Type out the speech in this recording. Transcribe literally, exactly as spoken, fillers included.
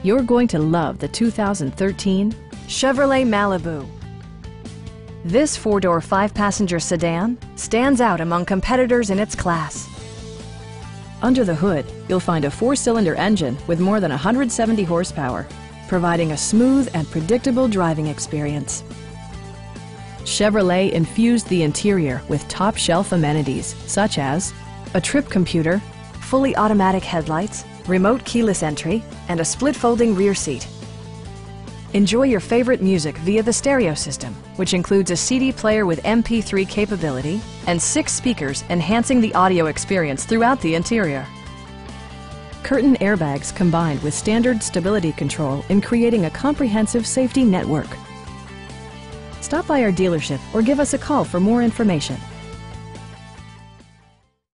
You're going to love the two thousand thirteen Chevrolet Malibu. This four-door, five-passenger sedan stands out among competitors in its class. Under the hood, you'll find a four-cylinder engine with more than one hundred seventy horsepower, providing a smooth and predictable driving experience. Chevrolet infused the interior with top-shelf amenities such as a trip computer, fully automatic headlights, remote keyless entry, and a split-folding rear seat. Enjoy your favorite music via the stereo system, which includes a C D player with M P three capability and six speakers enhancing the audio experience throughout the interior. Curtain airbags combined with standard stability control in creating a comprehensive safety network. Stop by our dealership or give us a call for more information.